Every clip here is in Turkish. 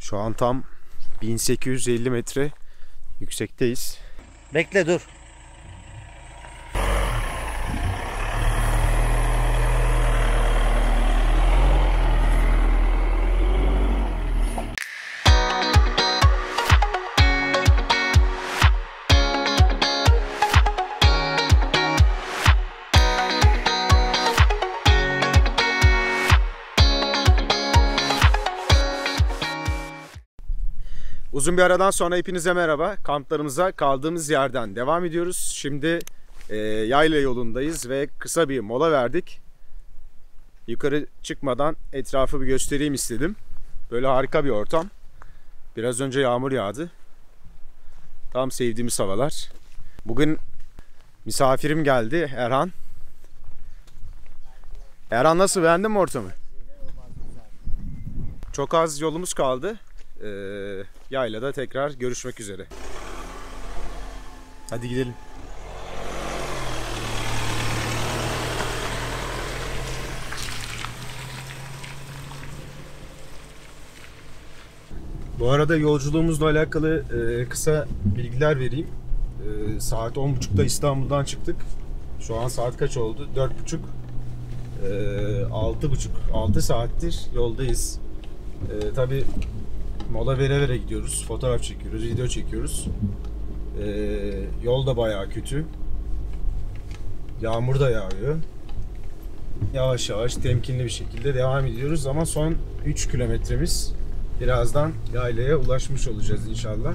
Şu an tam 1850 metre yüksekteyiz. Bekle dur. Uzun bir aradan sonra hepinize merhaba. Kamplarımıza kaldığımız yerden devam ediyoruz. Şimdi yayla yolundayız ve kısa bir mola verdik. Yukarı çıkmadan etrafı bir göstereyim istedim. Böyle harika bir ortam. Biraz önce yağmur yağdı. Tam sevdiğimiz havalar. Bugün misafirim geldi, Erhan. Erhan nasıl, beğendin mi ortamı? Çok az yolumuz kaldı. Yaylada tekrar görüşmek üzere. Hadi gidelim. Bu arada yolculuğumuzla alakalı kısa bilgiler vereyim. Saat 10.30'da İstanbul'dan çıktık. Şu an saat kaç oldu? 4.30. 6 saattir yoldayız. Tabii mola vere vere gidiyoruz. Fotoğraf çekiyoruz, video çekiyoruz. Yol da bayağı kötü. Yağmur da yağıyor. Yavaş yavaş temkinli bir şekilde devam ediyoruz ama son 3 kilometremiz. Birazdan yaylaya ulaşmış olacağız inşallah.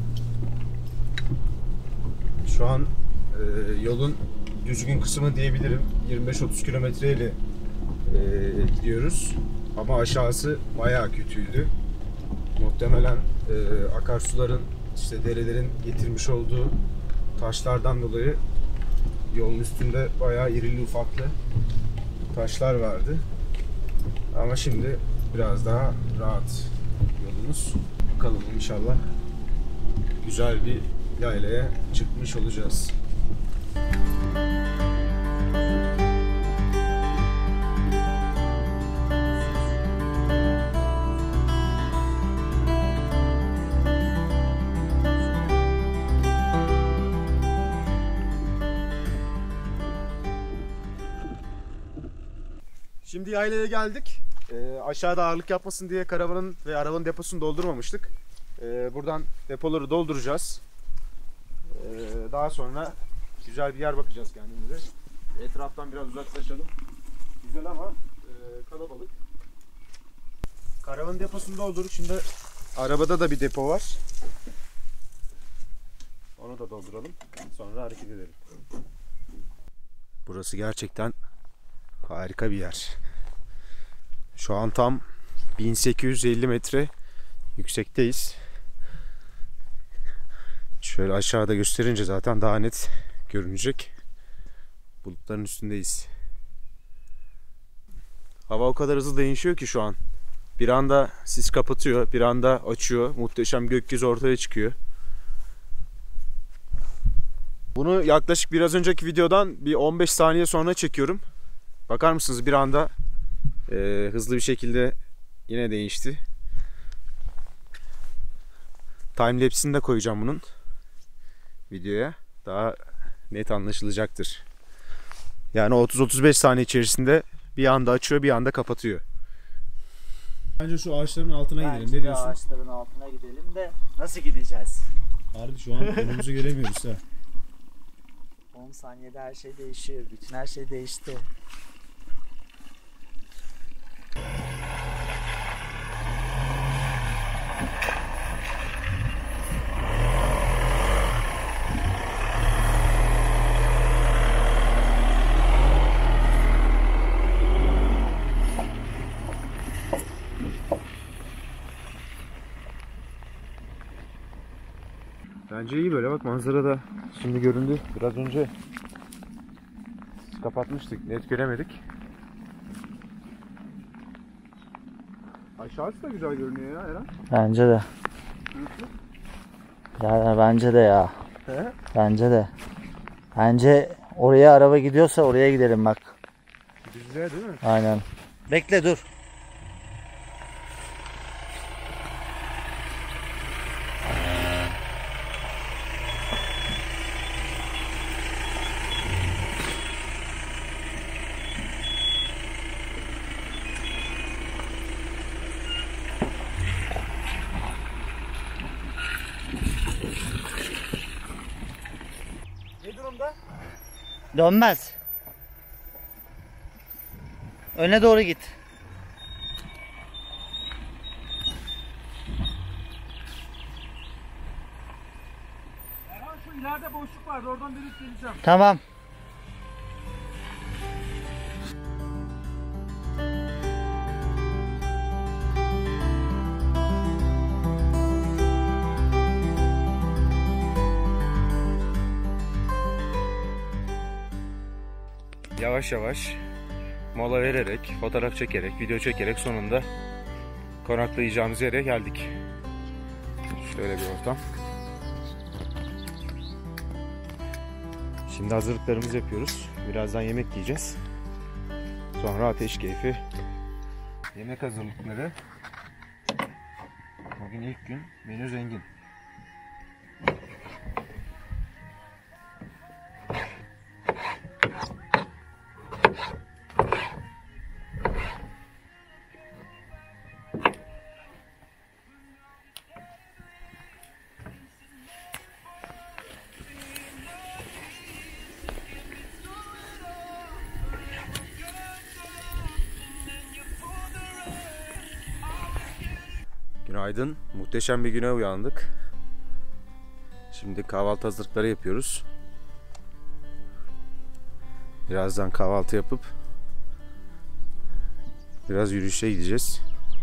Şu an yolun düzgün kısmı diyebilirim. 25-30 kilometreyle gidiyoruz. Ama aşağısı bayağı kötüydü. Muhtemelen akarsuların, işte derelerin getirmiş olduğu taşlardan dolayı yolun üstünde bayağı irili ufaklı taşlar vardı. Ama şimdi biraz daha rahat yolumuz. Bakalım, inşallah güzel bir yaylaya çıkmış olacağız. Şimdi yaylaya geldik. Aşağıda ağırlık yapmasın diye karavanın ve arabanın deposunu doldurmamıştık. Buradan depoları dolduracağız. Daha sonra güzel bir yer bakacağız kendimize. Etraftan biraz uzaklaşalım. Güzel ama kalabalık. Karavanın deposunu doldurduk. Şimdi arabada da bir depo var. Onu da dolduralım. Sonra hareket edelim. Burası gerçekten harika bir yer. Şu an tam 1850 metre yüksekteyiz. Şöyle aşağıda gösterince zaten daha net görünecek. Bulutların üstündeyiz. Hava o kadar hızlı değişiyor ki şu an. Bir anda sis kapatıyor, bir anda açıyor. Muhteşem gökyüzü ortaya çıkıyor. Bunu yaklaşık biraz önceki videodan bir 15 saniye sonra çekiyorum. Bakar mısınız, bir anda hızlı bir şekilde yine değişti. Timelapse'ini de koyacağım bunun videoya. Daha net anlaşılacaktır. Yani 30-35 saniye içerisinde bir anda açıyor, bir anda kapatıyor. Bence şu ağaçların altına gidelim. Ne diyorsun? Ağaçların altına gidelim de nasıl gideceğiz? Harbi şu an önümüzü göremiyoruz ha. 10 saniyede her şey değişiyor. Bütün her şey değişti. Bence iyi böyle, bak manzara da şimdi göründü. Biraz önce kapatmıştık, net göremedik. Aşağısı da güzel görünüyor ya Eren. Bence de. Yani bence de ya. He? Bence de. Bence oraya araba gidiyorsa oraya gidelim bak. Düzlüğe değil mi? Aynen. Bekle dur. Dönmez. Öne doğru git. Erhan şu ileride boşluk vardı, oradan dönüp geleceğim. Tamam. Yavaş yavaş mola vererek, fotoğraf çekerek, video çekerek sonunda konaklayacağımız yere geldik. Şöyle bir ortam. Şimdi hazırlıklarımızı yapıyoruz. Birazdan yemek yiyeceğiz. Sonra ateş keyfi. Yemek hazırlıkları. Bugün ilk gün, menü zengin. Günaydın. Muhteşem bir güne uyandık. Şimdi kahvaltı hazırlıkları yapıyoruz. Birazdan kahvaltı yapıp biraz yürüyüşe gideceğiz.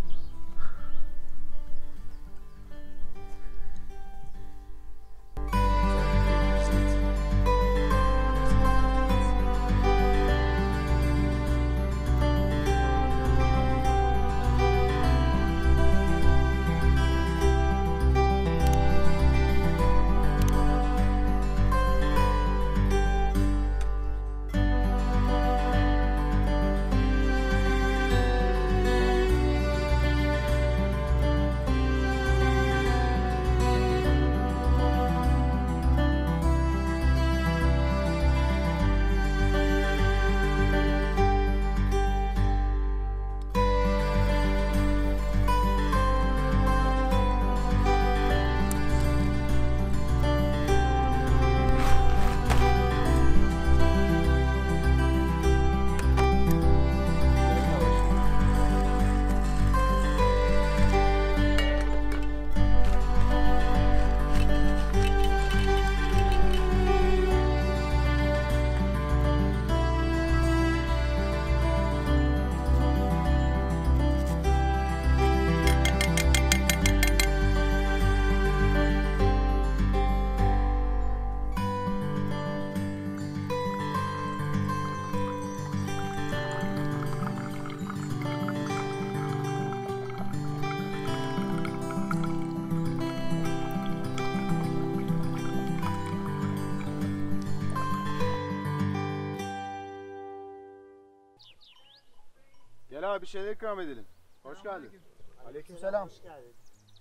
Gel abi bir şeyler ikram edelim. Hoş geldin. Aleykümselam. Hoş geldin.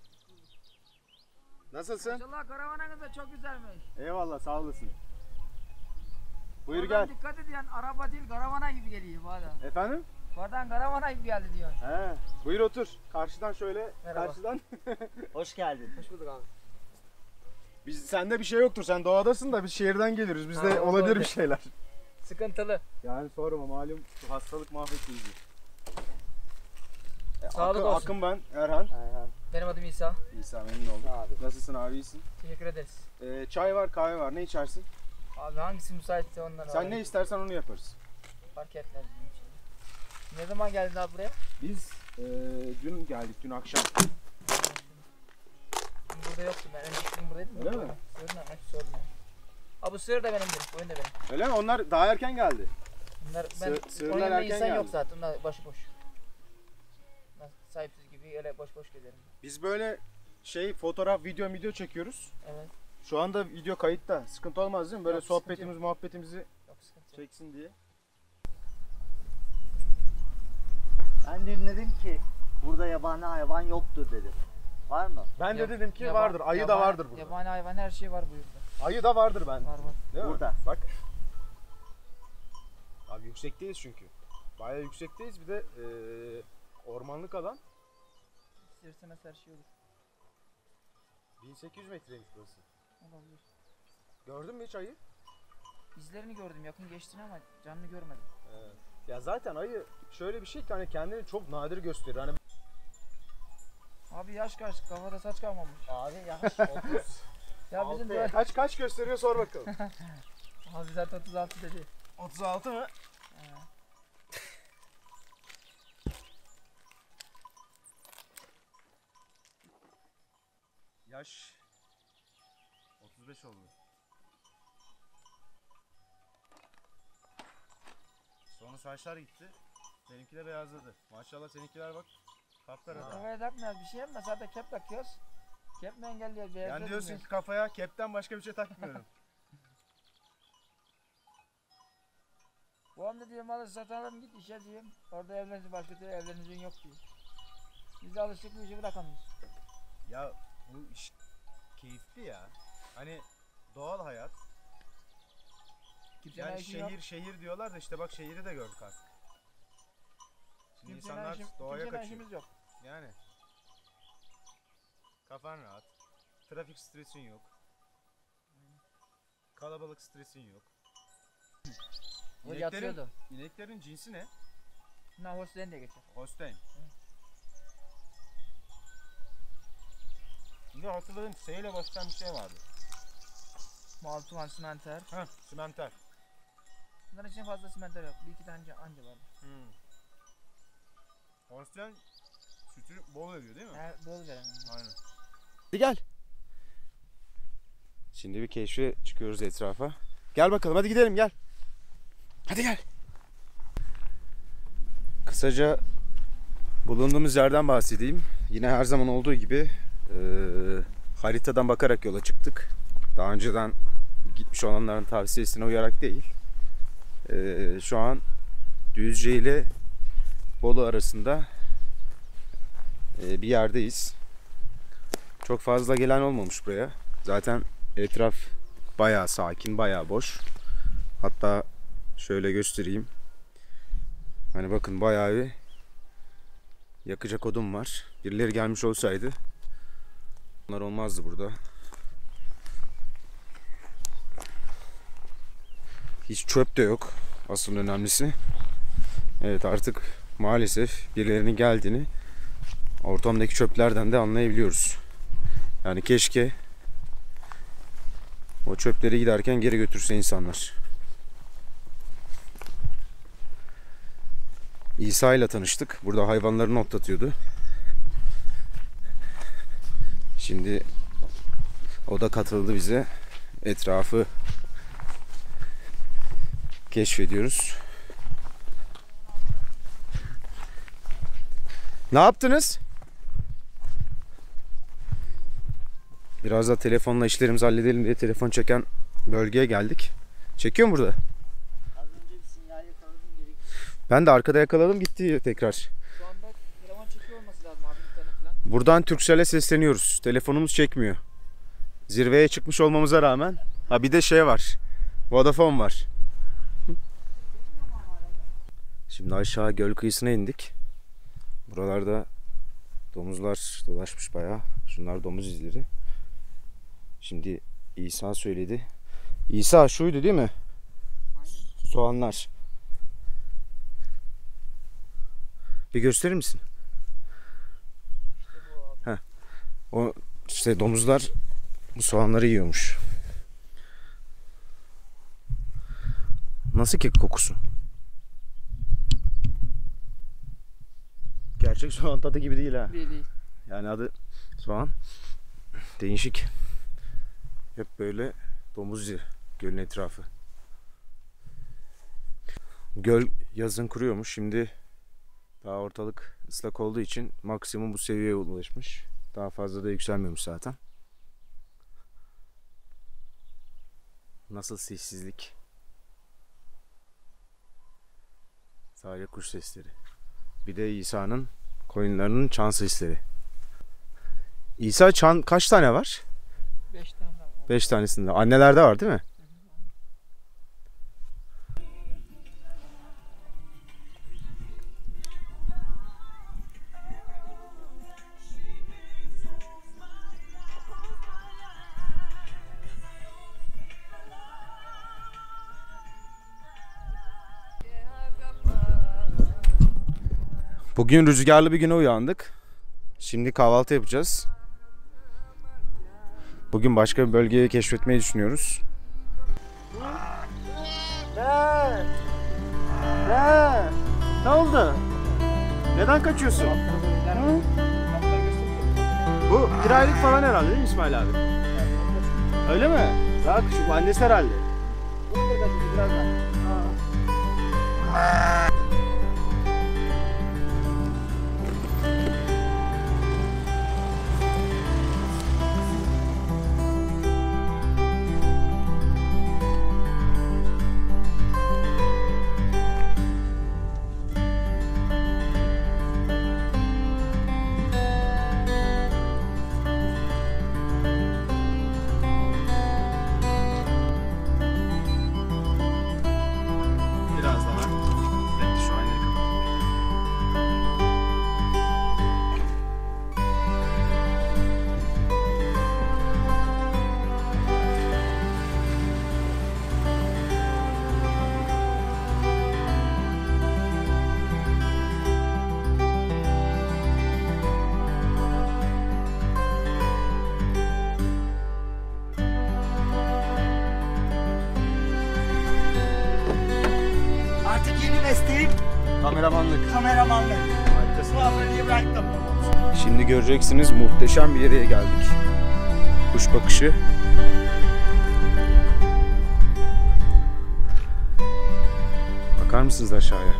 Nasılsın? Maşallah karavanınız da çok güzelmiş. Eyvallah sağ olasın. Buyur Oradan gel. dikkat ediyorsun, araba değil karavana gibi geliyor bu adam. Efendim? Oradan karavana gibi geldi diyor. He. Buyur otur. Karşıdan şöyle. Merhaba. Karşıdan. Hoş geldin. Hoş bulduk abi. Sende bir şey yoktur. Sen doğadasın da biz şehirden geliriz. Bizde Ha, olabilir olabilir. bir şeyler. Sıkıntılı. Yani sorma malum şu hastalık mahvetti bizi. Sağlık olsun. Akın ben Erhan. Ayhan. Benim adım İsa. İsa memnun oldum. Abi. Nasılsın abi iyisin? Teşekkür ederiz. Çay var kahve var ne içersin? Abi hangisi müsaitse ondan Sen ne istersen onu yaparız. Fark etmez bizim için. Ne zaman geldin abi buraya? Biz dün geldik dün akşam. Burada yoktum ben. Önceki gün buradaydım. Öyle mi? Sığırın ama hiç sordum yani. Abi bu sığır da benimdir. Oyun da benim. Öyle mi? Onlar daha erken geldi. Bunlar Sığırlar onun yanında erken insan geldi. yok zaten. Onlar başıboş. Ben sahipsiz gibi öyle boş boş gezerim. Biz böyle fotoğraf, video çekiyoruz. Evet. Şu anda video kayıtta. Sıkıntı olmaz değil mi? Böyle Yok, sıkıntı sohbetimiz, muhabbetimizi Yok sıkıntı yok. çeksin diye. Ben dinledim ki burada yabani hayvan yoktur dedim. Var mı? Ben de Yab- dedim ki yaba- vardır. Ayı da yabani- vardır burada. Yabani hayvan her şey var bu yurtta. Ayı da vardır ben. Var var. Değil mi? Burada. Bak. Abi yüksekteyiz çünkü. Bayağı yüksekteyiz. Bir de ormanlık alan. İsterseniz her şey olur. 1800 metreymiş burası. Olabilir. Gördün mü hiç ayı? İzlerini gördüm yakın geçtiğini ama canını görmedim. Evet. Ya zaten ayı şöyle bir şey ki hani kendini çok nadir gösterir. Hani Abi yaş kaç? Kafada saç kalmamış. Abi yaş 30. Ya bizim Altı. böyle... kaç gösteriyor sor bakalım. Abi zaten 36 dedi. 36 mı? Yaş 35 oldu. Sonra saçlar gitti. Seninki de beyazladı. Maşallah seninkiler bak kapkara. Kafaya takmıyoruz bir şey yapma zaten kep takıyoruz. Kep mi engelliyoruz? Yani diyorsun ki kafaya kepten başka bir şey takmıyorum. Bu anda diyorum malı satalım git işe diyeyim. Orada evlenir başka türlü evleneceğin yok diyor. Biz de alıştık bu işi bırakamıyoruz. Ya bu iş keyifli ya. Hani doğal hayat. Kimsenin Yani işi yok. şehir diyorlar da işte bak şehri de gördük artık. Şimdi Kimsenin insanlar işim- doğaya kimsenin kaçıyor. işimiz yok. Yani kafan rahat. Trafik stresin yok. Kalabalık stresin yok. O yatıyordu. İneklerin cinsi ne? Bunlar Holstein diye geçer. Holstein. Şimdi hatırladım S ile başlayan bir şey vardı. Maltuan, simenter. Heh, simenter. Bunların için fazla simenter yok. Bir iki tane anca var. Holstein sütü bol veriyor değil mi? Bol veren. Aynen. Hadi gel. Şimdi bir keşfe çıkıyoruz etrafa. Gel bakalım hadi gidelim gel. Hadi gel. Kısaca bulunduğumuz yerden bahsedeyim. Yine her zaman olduğu gibi haritadan bakarak yola çıktık. Daha önceden gitmiş olanların tavsiyesine uyarak değil. Şu an Düzce ile Bolu arasında bir yerdeyiz. Çok fazla gelen olmamış buraya. Zaten etraf bayağı sakin, bayağı boş. Hatta şöyle göstereyim. Hani bakın bayağı bir yakacak odun var. Birileri gelmiş olsaydı bunlar olmazdı burada. Hiç çöp de yok. Asıl önemlisi. Evet artık maalesef birilerinin geldiğini ortamdaki çöplerden de anlayabiliyoruz. Yani keşke o çöpleri giderken geri götürse insanlar. İsa ile tanıştık. Burada hayvanlarını otlatıyordu. Şimdi o da katıldı bize. Etrafı keşfediyoruz. Ne yaptınız? Biraz da telefonla işlerimizi halledelim diye telefon çeken bölgeye geldik. Çekiyor mu burada? Az önce bir sinyal yakaladım geri gitti. Ben de arkada yakaladım gitti tekrar. Şu anda telefon çekiyor olması lazım abi bir tane falan. Buradan Turkcell'e sesleniyoruz. Telefonumuz çekmiyor. Zirveye çıkmış olmamıza rağmen. Ha bir de şey var. Vodafone var. Şimdi aşağı göl kıyısına indik. Buralarda domuzlar dolaşmış bayağı. Şunlar domuz izleri. Şimdi İsa söyledi. İsa şuydu değil mi? Aynen. Soğanlar. Bir gösterir misin? İşte bu abi. O işte domuzlar bu soğanları yiyormuş. Nasıl ki kokusu? Gerçek soğan tadı gibi değil ha. Değil. Yani adı soğan. Değişik. Hep böyle domuz izi gölün etrafı. Göl yazın kuruyormuş. Şimdi daha ortalık ıslak olduğu için maksimum bu seviyeye ulaşmış. Daha fazla da yükselmiyormuş zaten. Nasıl sessizlik. Sadece kuş sesleri. Bir de İsa'nın koyunlarının çan sesleri. İsa çan kaç tane var? 5 tane var. 5 tanesinde. Annelerde var değil mi? Bugün rüzgarlı bir güne uyandık. Şimdi kahvaltı yapacağız. Bugün başka bir bölgeyi keşfetmeyi düşünüyoruz. Ne oldu? Neden kaçıyorsun? Bu bir aylık falan herhalde değil mi İsmail abi? Öyle mi? Bak şu annesi herhalde. Biraz daha. Bekle şu aynayı kapatayım. Artık yeni mesleğim Kameramanlık. kameramanlık. Harikasın. Kuaförlüğü bıraktım. Şimdi göreceksiniz, muhteşem bir yere geldik. Kuş bakışı. Bakar mısınız aşağıya?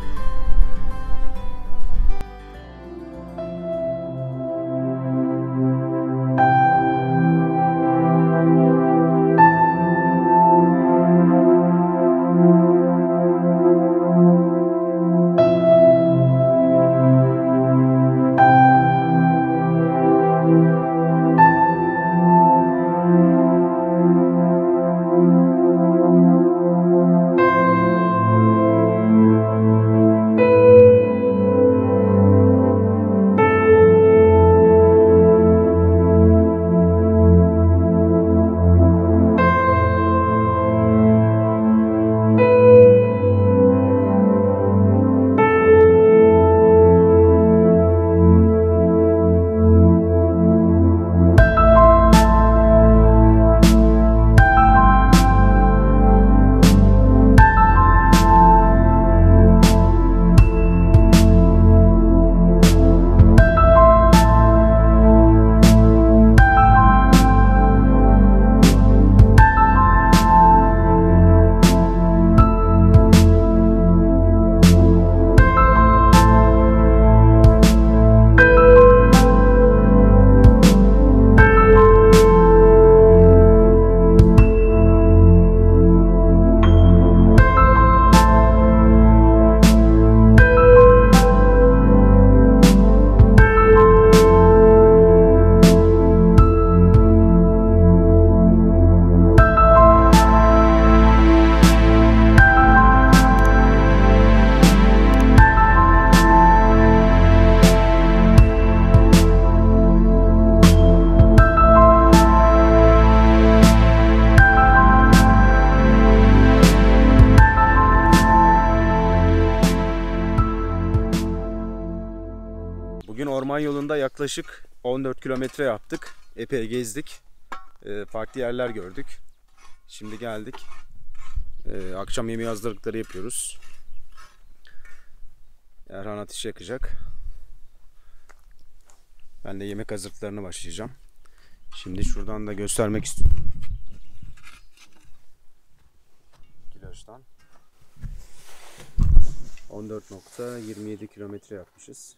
Bugün orman yolunda yaklaşık 14 kilometre yaptık. Epey gezdik. Farklı yerler gördük. Şimdi geldik. Akşam yemeği hazırlıkları yapıyoruz. Erhan ateş yakacak. Ben de yemek hazırlıklarına başlayacağım. Şimdi şuradan da göstermek istiyorum. Kiloç'tan 14.27 kilometre yapmışız.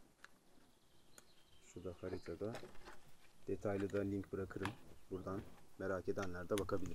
Şurada haritada. Detaylı da link bırakırım. Buradan merak edenler de bakabilir.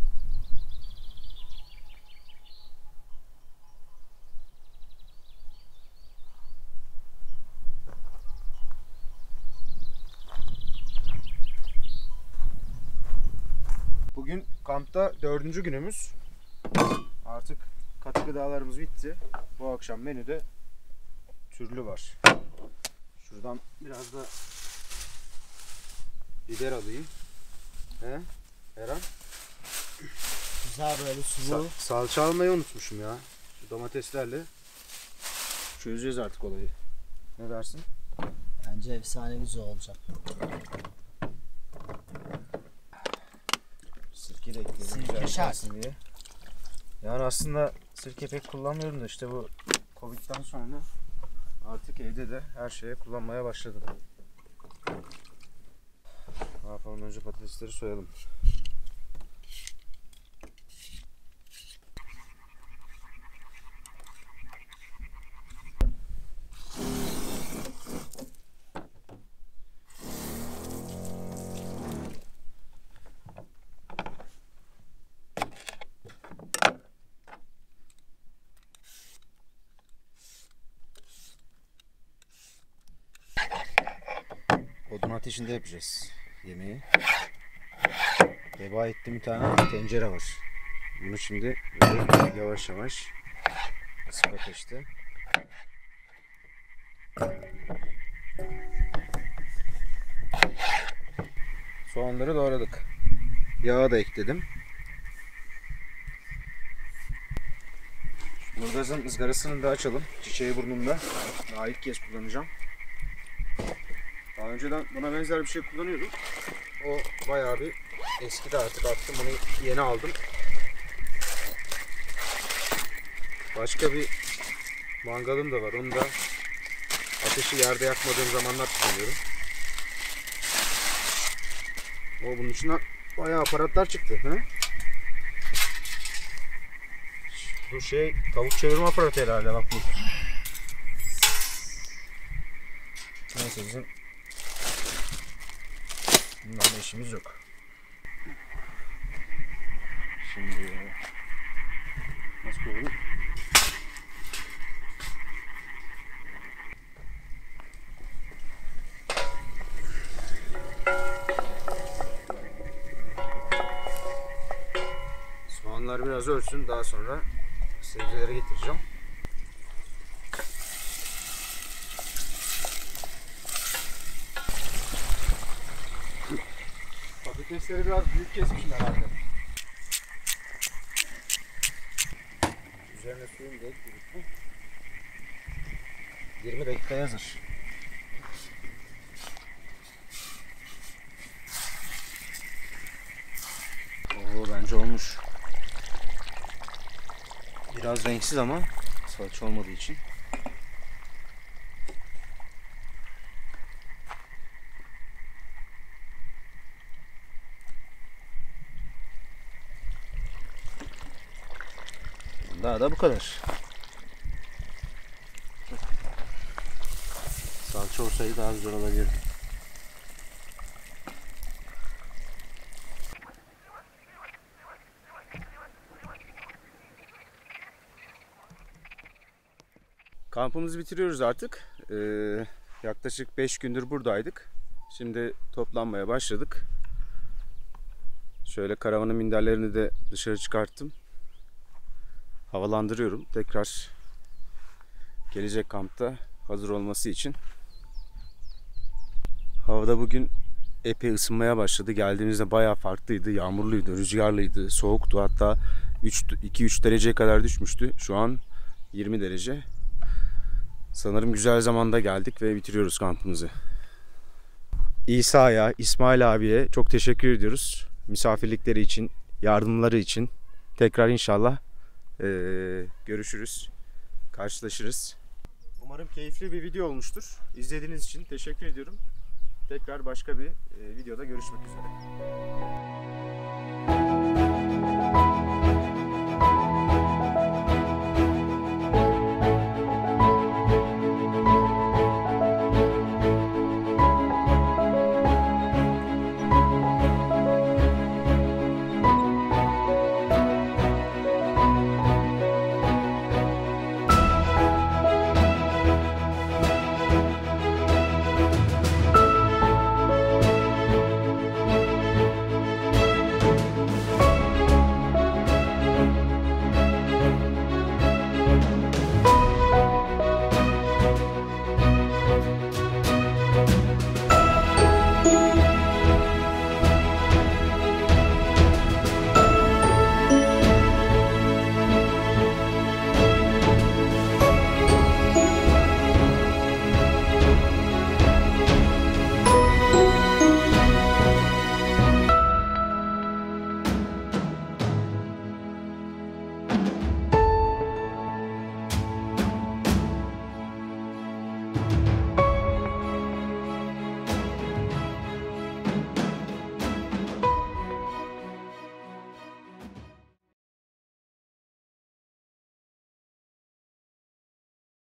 Bugün kampta 4. günümüz. Artık katı gıdalarımız bitti. Bu akşam menüde türlü var. Şuradan biraz da biber alayım. He? Eren? Güzel böyle sulu. Salça almayı unutmuşum ya. Şu domateslerle çözeceğiz artık olayı. Ne dersin? Bence efsane güzel olacak. Sirke de ekleyelim. Sirke güzel şart. olsun diye. Yani aslında sirke pek kullanmıyorum da işte bu Covid'den sonra artık evde de her şeye kullanmaya başladım. Ne yapalım, önce patatesleri soyalım. Odun ateşinde yapacağız yemeği. Heba ettiğim bir tane tencere var. Bunu şimdi böyle yavaş yavaş kısık ateşte soğanları doğradık. Yağı da ekledim. Burgazın ızgarasını da açalım. Çiçeği burnumda. Daha ilk kez kullanacağım. Daha önceden buna benzer bir şey kullanıyordum. O bayağı bir eskidi, artık attım. Bunu yeni aldım. Başka bir mangalım da var. Onu da ateşi yerde yakmadığım zamanlar kullanıyorum. Bunun içinden bayağı aparatlar çıktı. He? Bu tavuk çevirme aparatı herhalde, bak bu. Neyse, bizim bunlarla işimiz yok. Şimdi nasıl koyalım? Soğanlar biraz ölsün, daha sonra sebzelere getireceğim. Patatesleri biraz büyük kesmişim herhalde. Üzerine suyunu da ekledik. 20 dakika hazır. Bence olmuş. Biraz renksiz ama salça olmadığı için. Daha da bu kadar. Salça olsaydı daha güzel olabilirdi. Kampımızı bitiriyoruz artık. Yaklaşık 5 gündür buradaydık. Şimdi toplanmaya başladık. Şöyle karavanın minderlerini de dışarı çıkarttım. Havalandırıyorum. Tekrar gelecek kampta hazır olması için. Havada bugün epey ısınmaya başladı. Geldiğimizde bayağı farklıydı. Yağmurluydu, rüzgarlıydı, soğuktu. Hatta 2-3 dereceye kadar düşmüştü. Şu an 20 derece. Sanırım güzel zamanda geldik ve bitiriyoruz kampımızı. İsa'ya, İsmail abiye çok teşekkür ediyoruz. Misafirlikleri için, yardımları için. Tekrar inşallah görüşürüz, karşılaşırız. Umarım keyifli bir video olmuştur. İzlediğiniz için teşekkür ediyorum. Tekrar başka bir videoda görüşmek üzere.